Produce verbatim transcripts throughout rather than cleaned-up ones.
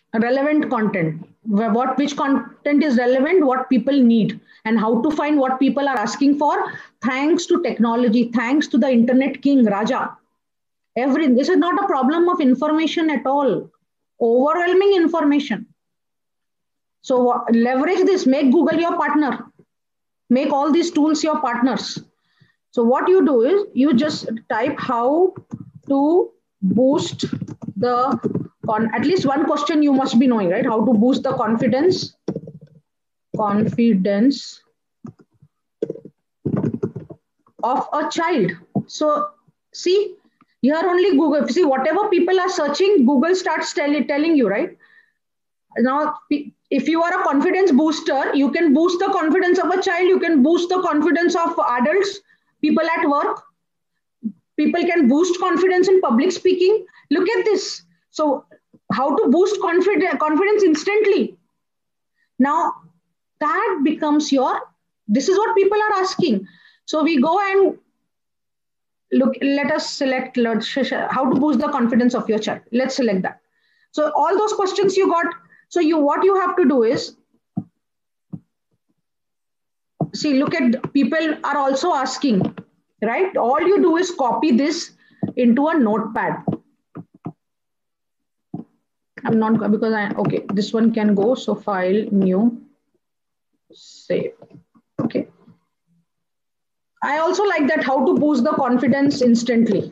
relevant content. What, which content is relevant, what people need, and how to find what people are asking for. Thanks to technology, thanks to the internet king, Raja. Everything. This is not a problem of information at all. Overwhelming information. So leverage this, make Google your partner. Make all these tools your partners. So what you do is you just type how to boost the, on at least one question you must be knowing, right? How to boost the confidence, confidence of a child. So see, here only Google, see whatever people are searching, Google starts tell, telling you, right? Now, if you are a confidence booster, you can boost the confidence of a child, you can boost the confidence of adults, people at work. People can boost confidence in public speaking. Look at this. So how to boost confidence, confidence instantly. Now, that becomes your, this is what people are asking. So we go and look, let us select how to boost the confidence of your child. Let's select that. So all those questions you got. So you, what you have to do is, see, look at, people are also asking, right? All you do is copy this into a notepad. I'm not, because I, okay, this one can go. So file, new, save. Okay. I also like that, how to boost the confidence instantly.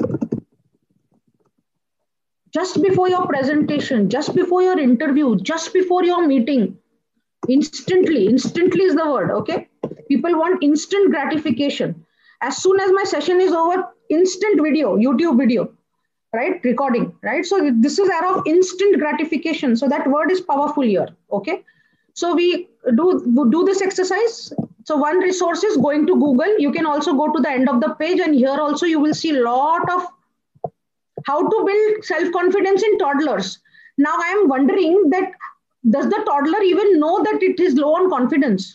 Just before your presentation, just before your interview, just before your meeting, instantly, instantly is the word, okay? People want instant gratification. As soon as my session is over, instant video, YouTube video, right? Recording, right? So this is era of instant gratification. So that word is powerful here, okay? So we do, do this exercise. So one resource is going to Google. You can also go to the end of the page, and here also you will see a lot of how to build self-confidence in toddlers. Now I am wondering that, does the toddler even know that it is low on confidence?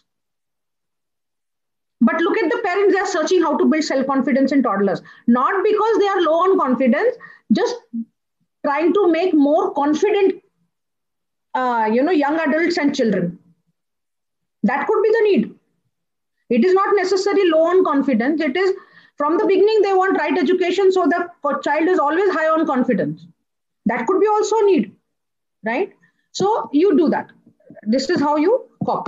But look at the parents, they are searching how to build self-confidence in toddlers. Not because they are low on confidence, just trying to make more confident uh, you know, young adults and children. That could be the need. It is not necessarily low on confidence. It is, from the beginning, they want right education, so the child is always high on confidence. That could be also a need, right? So you do that. This is how you copy.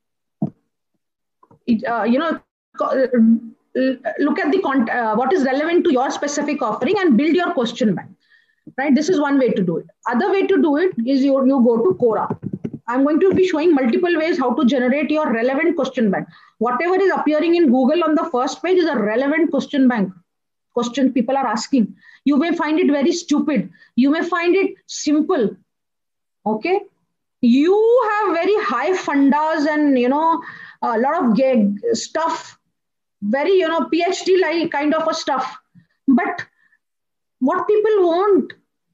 It, uh, you know, look at the con uh, what is relevant to your specific offering and build your question bank, right? This is one way to do it. Other way to do it is you, you go to Quora. I'm going to be showing multiple ways how to generate your relevant question bank. Whatever is appearing in Google on the first page is a relevant question bank. Questions people are asking. You may find it very stupid. You may find it simple. Okay. You have very high fundas and, you know, a lot of gig stuff, very, you know, PhD like kind of a stuff. But what people want,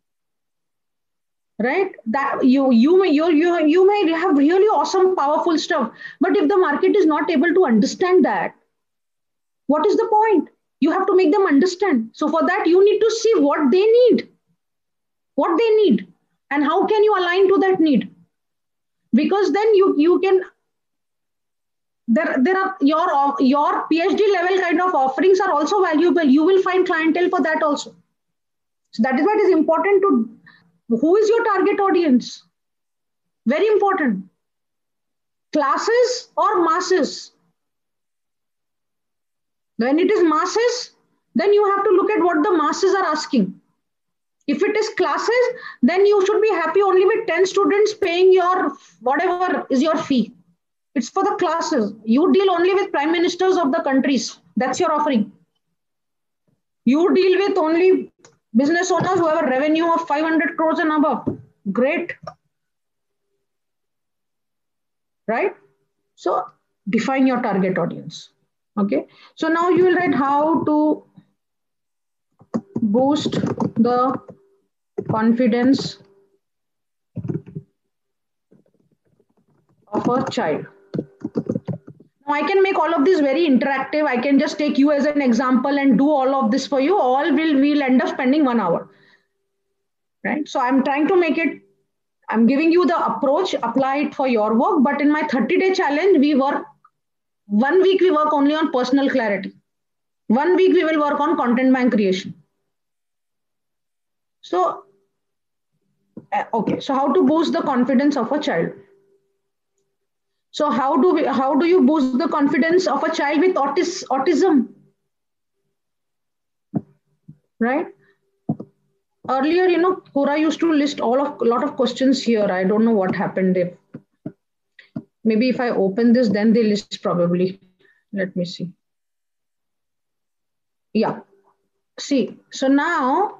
right? That you you may you you you may have really awesome, powerful stuff. But if the market is not able to understand that, what is the point? You have to make them understand. So for that, you need to see what they need, what they need, and how can you align to that need? Because then you you can. There, there are your your PhD level kind of offerings are also valuable. You will find clientele for that also. So that is why it is important to. Who is your target audience? Very important. Classes or masses? When it is masses, then you have to look at what the masses are asking. If it is classes, then you should be happy only with ten students paying your whatever is your fee. It's for the classes. You deal only with prime ministers of the countries. That's your offering. You deal with only business owners who have a revenue of five hundred crores and above. Great. Right? So define your target audience. Okay. So now you will write how to boost the confidence of a child. Now I can make all of this very interactive. I can just take you as an example and do all of this for you. All will will end up spending one hour. Right? So I'm trying to make it I'm giving you the approach, apply it for your work. But in my thirty day challenge, we work one week, we work only on personal clarity. One week, we will work on content bank creation. So, uh, okay. So, how to boost the confidence of a child? So, how do we, how do you boost the confidence of a child with autis, autism? Right? Earlier, you know, Kora used to list all of a lot of questions here. I don't know what happened. If maybe if I open this, then they list probably. Let me see. Yeah. See. So now,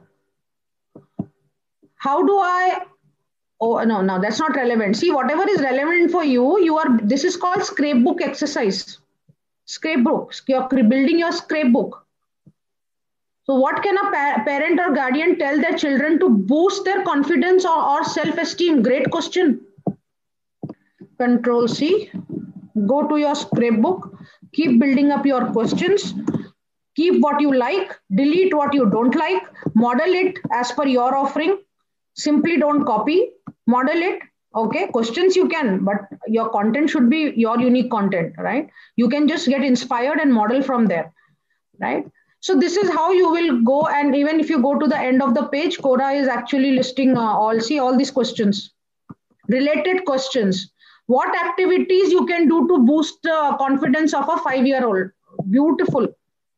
how do I? Oh no, no, that's not relevant. See, whatever is relevant for you, you are. This is called scrapebook exercise. Scrapebook. You're building your scrapebook. So, what can a pa- parent or guardian tell their children to boost their confidence or, or self esteem? Great question. Control C. Go to your scrapebook. Keep building up your questions. Keep what you like. Delete what you don't like. Model it as per your offering. Simply don't copy. Model it. Okay. Questions you can, but your content should be your unique content, right? You can just get inspired and model from there, right? So this is how you will go, and even if you go to the end of the page, Cora is actually listing uh, all, see all these questions, related questions. What activities you can do to boost the confidence of a five-year-old? Beautiful.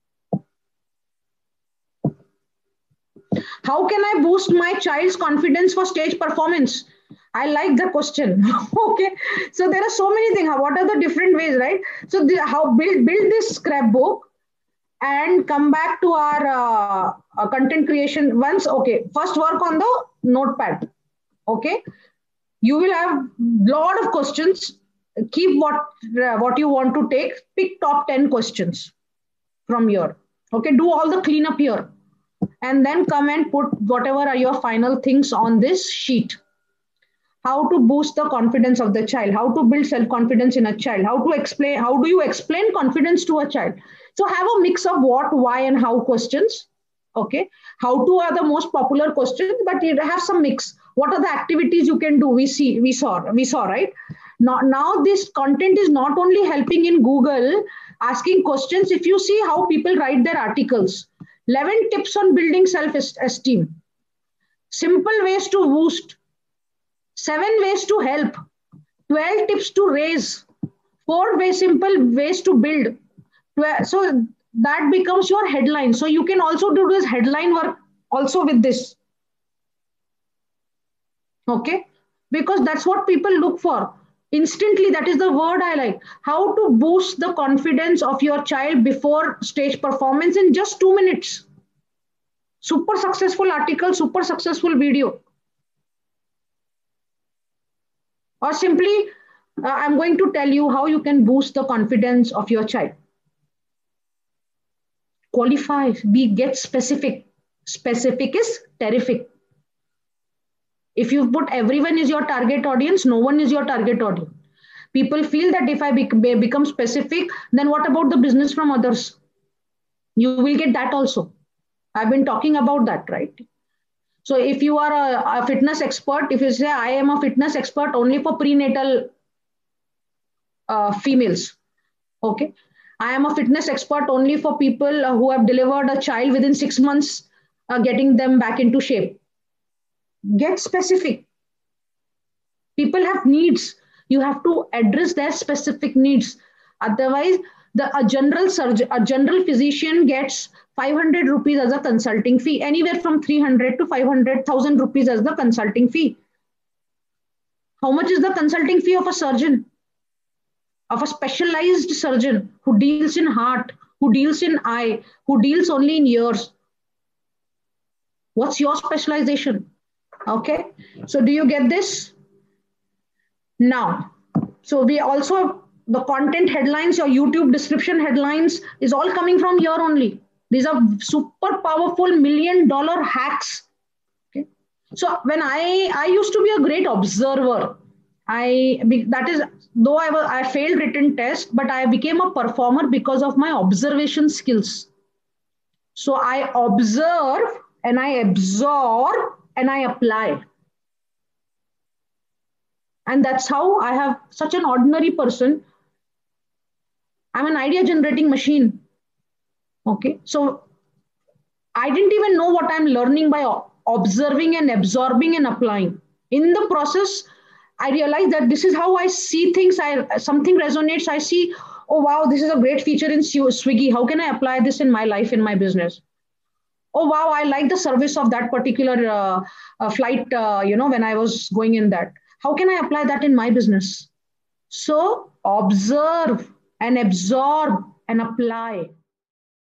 How can I boost my child's confidence for stage performance? I like the question. Okay, so there are so many things. What are the different ways, right? So the, how build build this scrapbook and come back to our uh, uh, content creation once. Okay, first work on the notepad. Okay, you will have lot of questions. Keep what uh, what you want to take. Pick top ten questions from here. Okay, do all the cleanup here, and then come and put whatever are your final things on this sheet. How to boost the confidence of the child, how to build self confidence in a child, how to explain, how do you explain confidence to a child? So have a mix of what, why, and how questions. Okay, how to are the most popular questions, but you have some mix. What are the activities you can do? We see, we saw, we saw, right? Now, now this content is not only helping in Google asking questions. If you see how people write their articles, eleven tips on building self esteem, simple ways to boost, seven ways to help, twelve tips to raise, four way simple ways to build. So that becomes your headline. So you can also do this headline work also with this. Okay, because that's what people look for instantly. That is the word I like. How to boost the confidence of your child before stage performance in just two minutes. Super successful article, super successful video. Or simply, uh, I'm going to tell you how you can boost the confidence of your child. Qualify, be get specific. Specific is terrific. If you put everyone is your target audience, no one is your target audience. People feel that if I be- become specific, then what about the business from others? You will get that also. I've been talking about that, right? So if you are a, a fitness expert, if you say I am a fitness expert only for prenatal uh, females, okay, I am a fitness expert only for people uh, who have delivered a child within six months, uh, getting them back into shape. Get specific. People have needs. You have to address their specific needs. Otherwise, the a general surgeon, a general physician gets five hundred rupees as a consulting fee, anywhere from three hundred to five hundred thousand rupees as the consulting fee. How much is the consulting fee of a surgeon? Of a specialized surgeon who deals in heart, who deals in eye, who deals only in ears. What's your specialization? Okay, so do you get this? Now, so we also, the content headlines, your YouTube description headlines is all coming from here only. These are super powerful million dollar hacks. Okay. So when I, I used to be a great observer. I, that is, though I, was, I failed written test, but I became a performer because of my observation skills. So I observe and I absorb and I apply. And that's how I have such an ordinary person. I'm an idea generating machine. Okay. So I didn't even know what I'm learning by observing and absorbing and applying. In the process, I realized that this is how I see things. I something resonates. I see, oh wow, this is a great feature in Swiggy. How can I apply this in my life, in my business? Oh wow, I like the service of that particular uh, uh, flight. Uh, you know, when I was going in that, how can I apply that in my business? So observe and absorb and apply.